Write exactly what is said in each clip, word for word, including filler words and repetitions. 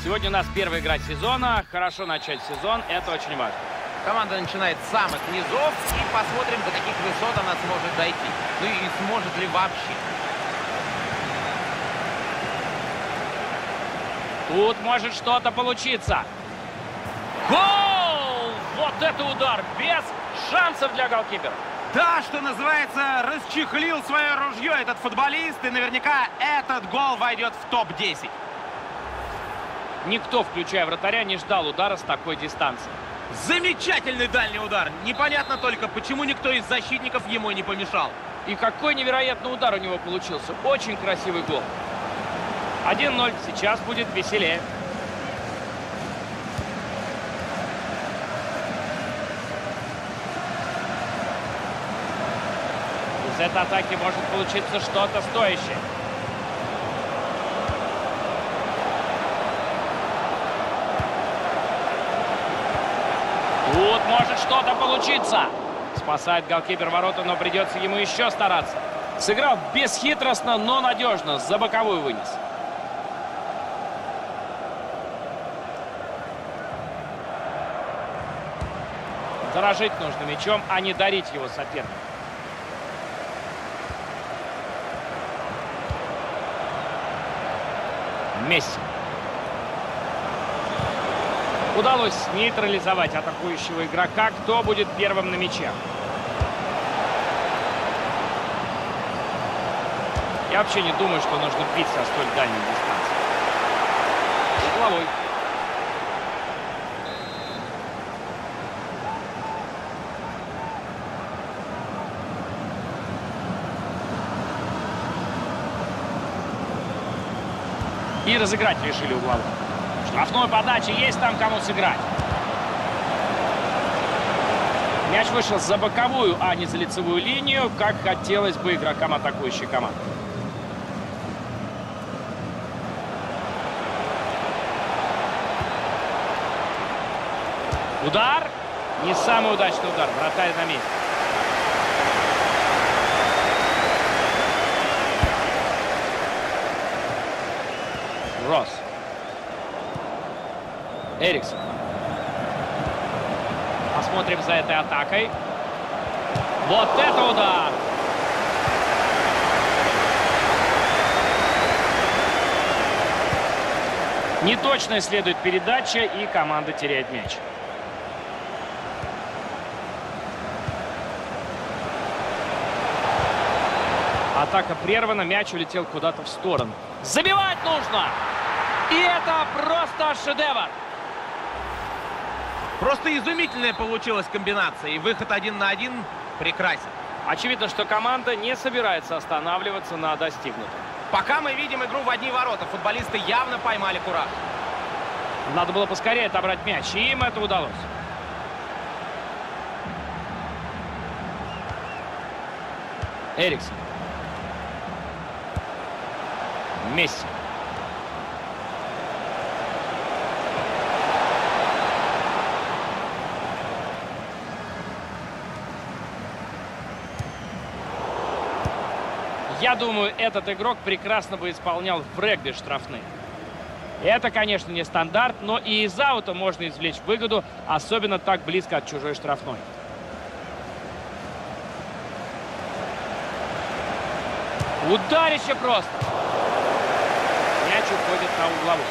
Сегодня у нас первая игра сезона. Хорошо начать сезон, это очень важно. Команда начинает с самых низов, и посмотрим, до каких высот она сможет дойти. Ну и сможет ли вообще. Тут может что-то получиться. Гол! Вот это удар! Без шансов для голкипера. Да, что называется, расчехлил свое ружье этот футболист, и наверняка этот гол войдет в топ десять. Никто, включая вратаря, не ждал удара с такой дистанции. Замечательный дальний удар. Непонятно только, почему никто из защитников ему не помешал. И какой невероятный удар у него получился. Очень красивый гол. один ноль. Сейчас будет веселее. Из этой атаки может получиться что-то стоящее. Тут может что-то получиться. Спасает голкипер ворота, но придется ему еще стараться. Сыграл бесхитростно, но надежно. За боковую вынес. Дорожить нужно мячом, а не дарить его сопернику. Месси. Удалось нейтрализовать атакующего игрока. Кто будет первым на мяче? Я вообще не думаю, что нужно бить со столь дальней дистанции. Угловой. И разыграть решили угловой. Штрафной подачи, есть там кому сыграть. Мяч вышел за боковую, а не за лицевую линию, как хотелось бы игрокам атакующей команды. Удар. Не самый удачный удар. Вратарь на месте. Росс. Эриксон. Посмотрим за этой атакой. Вот это удар! Неточно следует передача, и команда теряет мяч. Атака прервана, мяч улетел куда-то в сторону. Забивать нужно! И это просто шедевр! Просто изумительная получилась комбинация, и выход один на один прекрасен. Очевидно, что команда не собирается останавливаться на достигнутом. Пока мы видим игру в одни ворота, футболисты явно поймали кураж. Надо было поскорее отобрать мяч, и им это удалось. Эриксон. Месси. Я думаю, этот игрок прекрасно бы исполнял в регби штрафные. Это, конечно, не стандарт, но и из аута можно извлечь выгоду, особенно так близко от чужой штрафной. Ударище просто. Мяч уходит на угловую.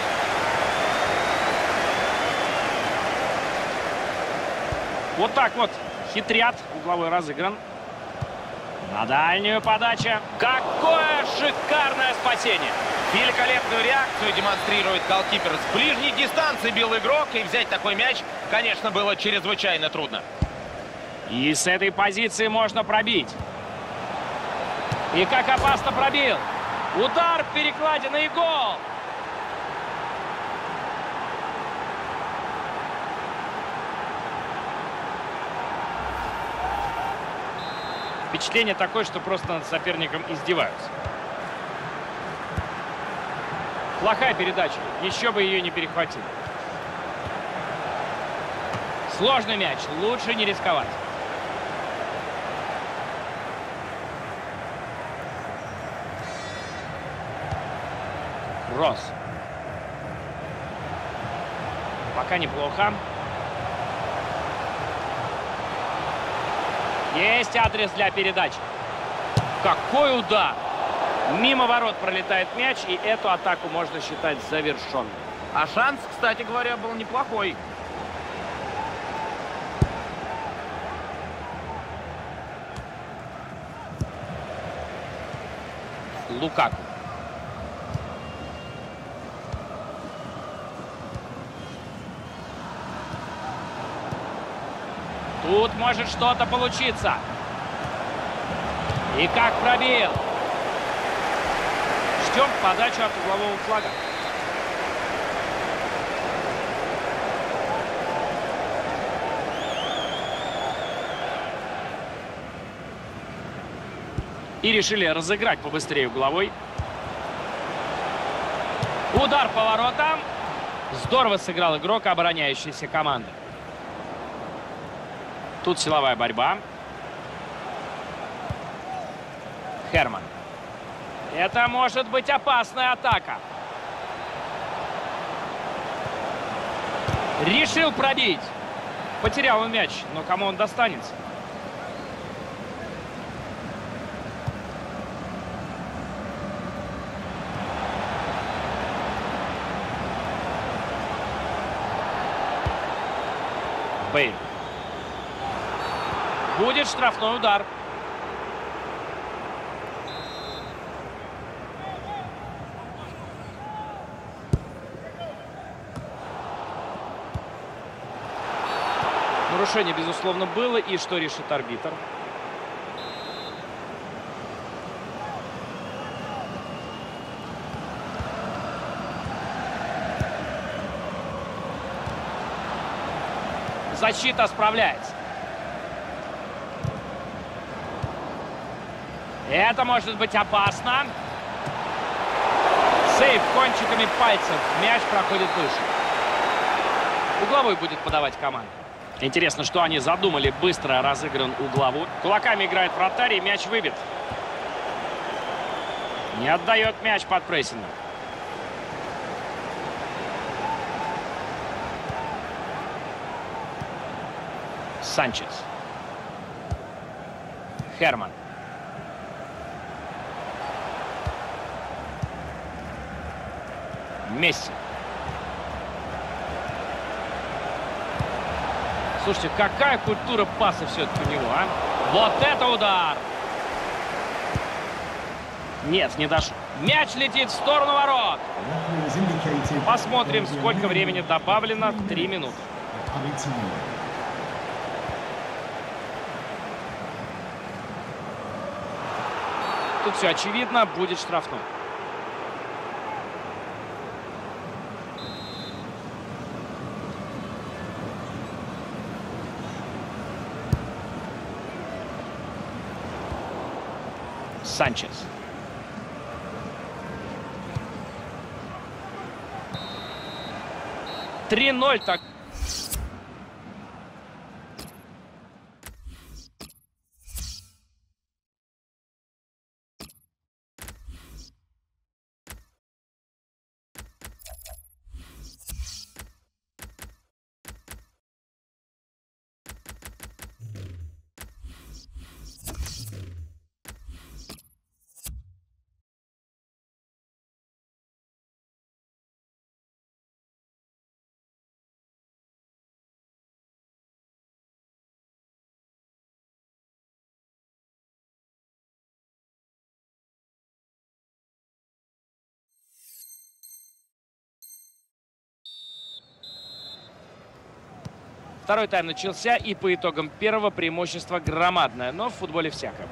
Вот так вот хитрят. Угловой разыгран. На дальнюю подача. Какое шикарное спасение! Великолепную реакцию демонстрирует голкипер. С ближней дистанции бил игрок, и взять такой мяч, конечно, было чрезвычайно трудно. И с этой позиции можно пробить. И как опасно пробил. Удар, перекладина и гол. Впечатление такое, что просто над соперником издеваются. Плохая передача. Еще бы ее не перехватил. Сложный мяч. Лучше не рисковать. Росс. Пока неплохо. Есть адрес для передачи. Какой удар! Мимо ворот пролетает мяч, и эту атаку можно считать завершенной. А шанс, кстати говоря, был неплохой. Лукаку. Тут может что-то получиться. И как пробил. Ждем подачу от углового флага. И решили разыграть побыстрее угловой. Удар по воротам. Здорово сыграл игрок обороняющейся команды. Тут силовая борьба. Херман. Это может быть опасная атака. Решил пробить. Потерял он мяч, но кому он достанется? Бейл. Будет штрафной удар. Нарушение, безусловно, было. И что решит арбитр? Защита справляется. Это может быть опасно. Сейв кончиками пальцев. Мяч проходит выше. Угловой будет подавать команду. Интересно, что они задумали. Быстро разыгран угловой. Кулаками играет вратарь, и мяч выбит. Не отдает мяч под прессингом. Санчес. Херман. Месси. Слушайте, какая культура паса все-таки у него, а? Вот это удар! Нет, не дошел. Мяч летит в сторону ворот. Посмотрим, сколько времени добавлено. Три минуты. Тут все очевидно, будет штрафной. Санчес. три ноль так. Второй тайм начался, и по итогам первого преимущество громадное, но в футболе всякое.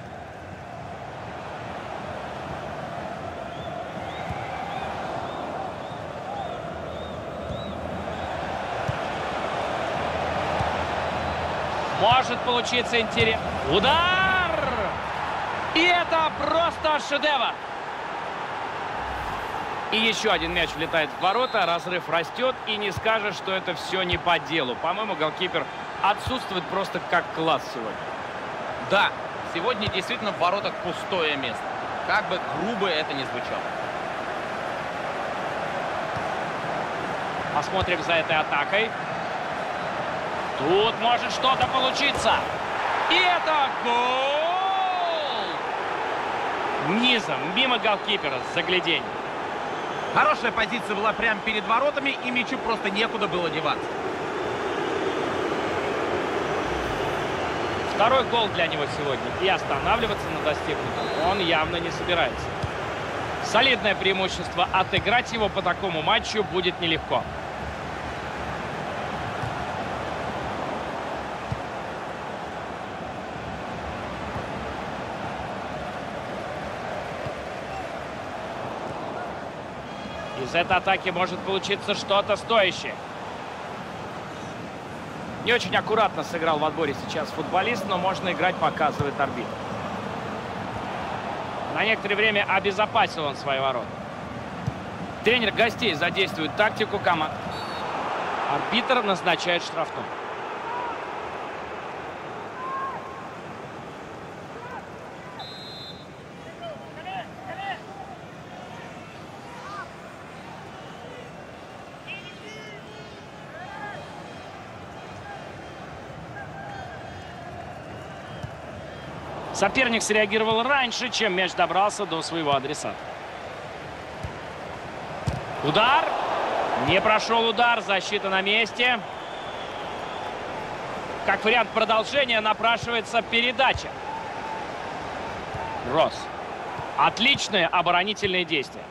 Может получиться интерес. Удар! И это просто шедевр! И еще один мяч влетает в ворота, разрыв растет, и не скажешь, что это все не по делу. По-моему, голкипер отсутствует просто как класс сегодня. Да, сегодня действительно в воротах пустое место. Как бы грубо это ни звучало. Посмотрим за этой атакой. Тут может что-то получиться. И это гол! Низом, мимо голкипера, с загляденьем. Хорошая позиция была прямо перед воротами, и мячу просто некуда было деваться. Второй гол для него сегодня. И останавливаться на достигнутом он явно не собирается. Солидное преимущество. Отыграть его по такому матчу будет нелегко. Из этой атаки может получиться что-то стоящее. Не очень аккуратно сыграл в отборе сейчас футболист, но можно играть, показывает арбитр. На некоторое время обезопасил он свои ворота. Тренер гостей задействует тактику команд. Арбитр назначает штрафной. Соперник среагировал раньше, чем мяч добрался до своего адресата. Удар. Не прошел удар. Защита на месте. Как вариант продолжения напрашивается передача. Росс. Отличные оборонительные действия.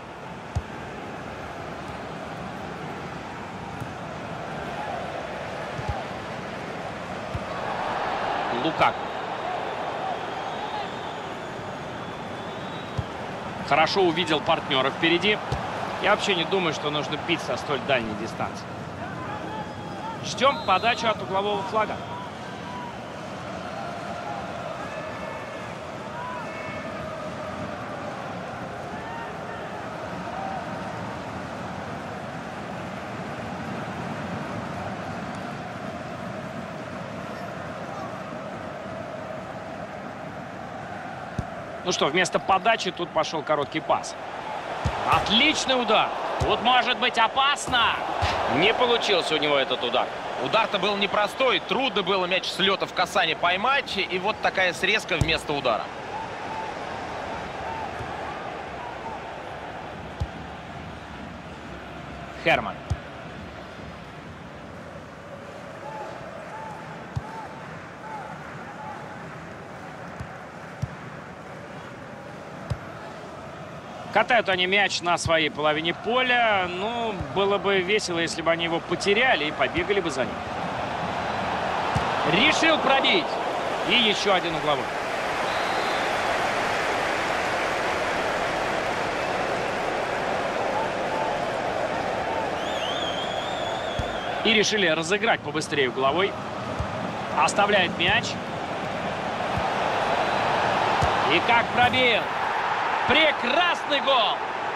Лукаку. Хорошо увидел партнера впереди. Я вообще не думаю, что нужно бить со столь дальней дистанции. Ждем подачу от углового флага. Ну что, вместо подачи тут пошел короткий пас. Отличный удар. Тут может быть опасно. Не получился у него этот удар. Удар-то был непростой. Трудно было мяч с лета в касание поймать. И вот такая срезка вместо удара. Херман. Катают они мяч на своей половине поля. Ну, было бы весело, если бы они его потеряли и побегали бы за ним. Решил пробить. И еще один угловой. И решили разыграть побыстрее угловой. Оставляет мяч. И как пробил. Прекрасный гол!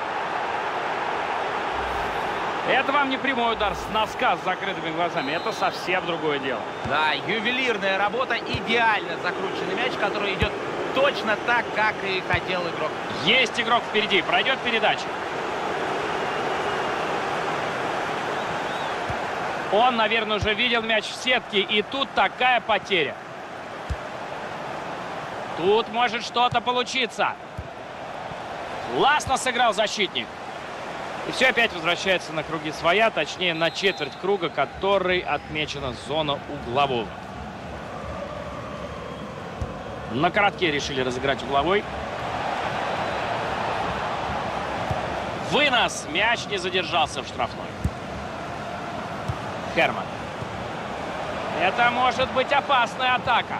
Это вам не прямой удар с носка с закрытыми глазами. Это совсем другое дело. Да, ювелирная работа. Идеально закрученный мяч, который идет точно так, как и хотел игрок. Есть игрок впереди. Пройдет передача. Он, наверное, уже видел мяч в сетке. И тут такая потеря. Тут может что-то получиться. Классно сыграл защитник. И все опять возвращается на круги своя, точнее на четверть круга, которой отмечена зона углового. На коротке решили разыграть угловой. Вынос. Мяч не задержался в штрафной. Херман. Это может быть опасная атака.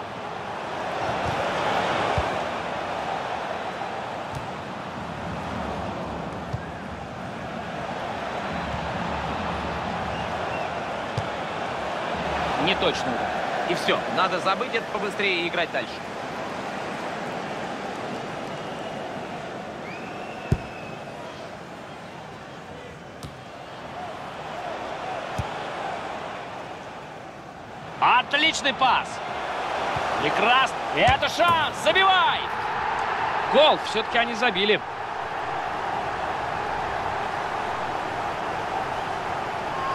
Неточный удар. И все. Надо забыть это побыстрее и играть дальше. Отличный пас. Прекрасно. Это шанс. Забивай. Гол. Все-таки они забили.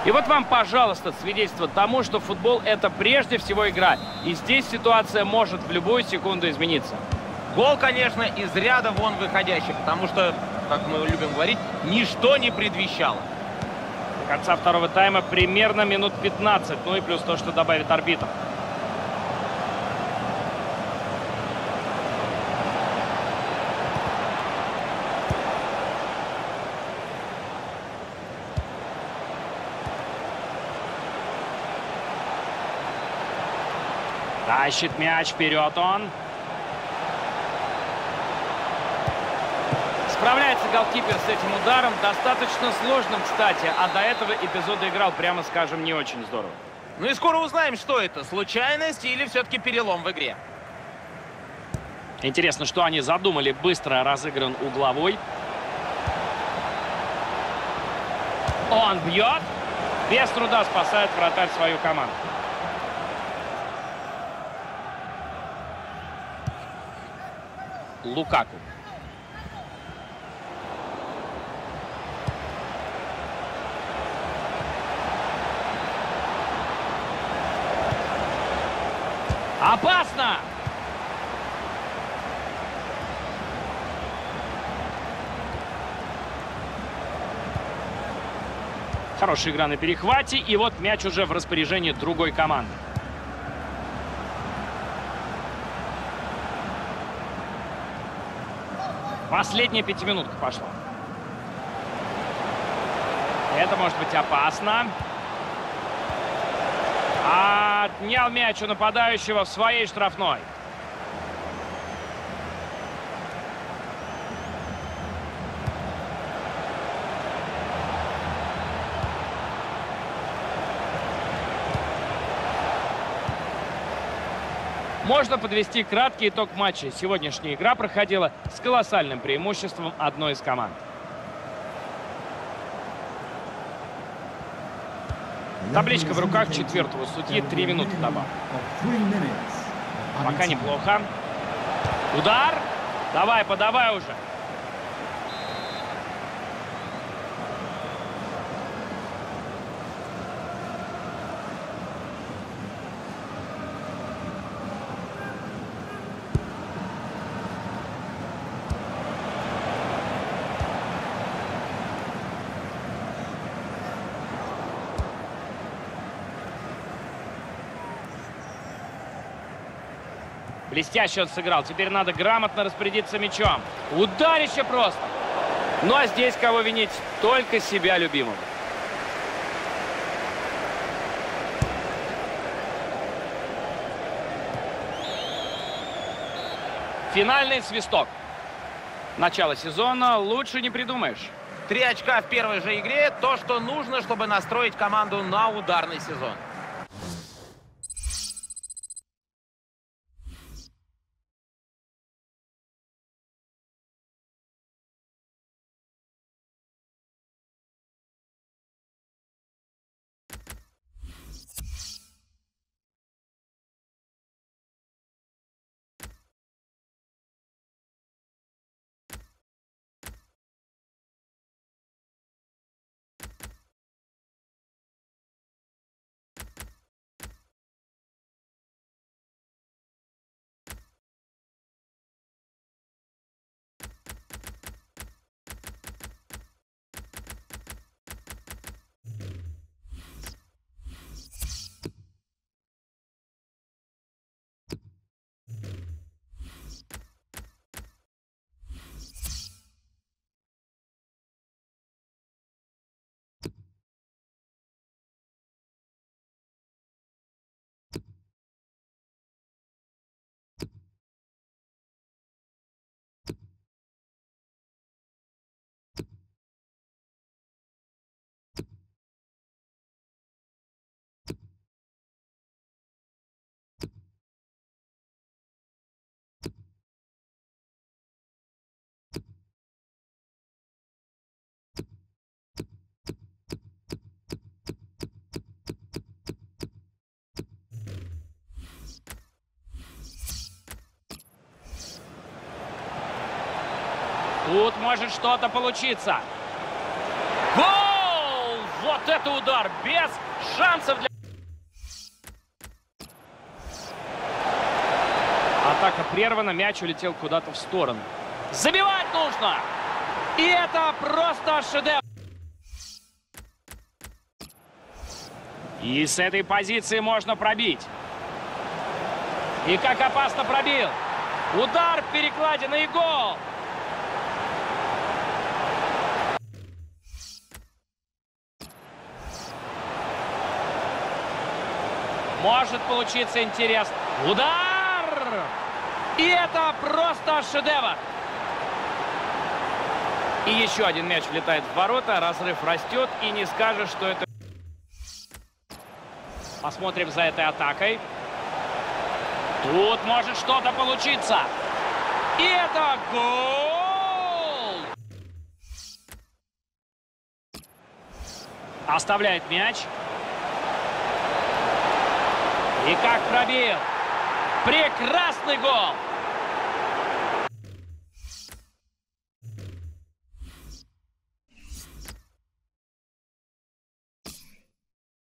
И вот вам, пожалуйста, свидетельство тому, что футбол — это прежде всего игра. И здесь ситуация может в любую секунду измениться. Гол, конечно, из ряда вон выходящий, потому что, как мы любим говорить, ничто не предвещало. До конца второго тайма примерно минут пятнадцать. Ну и плюс то, что добавит арбитр. Тащит мяч вперед он. Справляется голкипер с этим ударом. Достаточно сложным, кстати. А до этого эпизода играл, прямо скажем, не очень здорово. Ну и скоро узнаем, что это. Случайность или все-таки перелом в игре. Интересно, что они задумали. Быстро разыгран угловой. Он бьет. Без труда спасает вратарь свою команду. Лукаку. Опасно! Хорошая игра на перехвате. И вот мяч уже в распоряжении другой команды. Последняя пятиминутка пошла. Это может быть опасно. Отнял мяч у нападающего в своей штрафной. Можно подвести краткий итог матча. Сегодняшняя игра проходила с колоссальным преимуществом одной из команд. Табличка в руках четвертого судьи. Три минуты добавок. Пока неплохо. Удар. Давай, подавай уже. Блестяще он сыграл. Теперь надо грамотно распорядиться мячом. Ударище просто. Ну а здесь кого винить? Только себя любимого. Финальный свисток. Начало сезона лучше не придумаешь. Три очка в первой же игре. То, что нужно, чтобы настроить команду на ударный сезон. Тут может что-то получиться. Гол! Вот Вот это удар! Без шансов для... Атака прервана, мяч улетел куда-то в сторону. Забивать нужно! И это просто шедевр! И с этой позиции можно пробить. И как опасно пробил! Удар, перекладина и гол! Может получиться интересно. Удар! И это просто шедевр! И еще один мяч влетает в ворота. Разрыв растет. И не скажешь, что это... Посмотрим за этой атакой. Тут может что-то получиться. И это гол! Оставляет мяч. И как пробил. Прекрасный гол!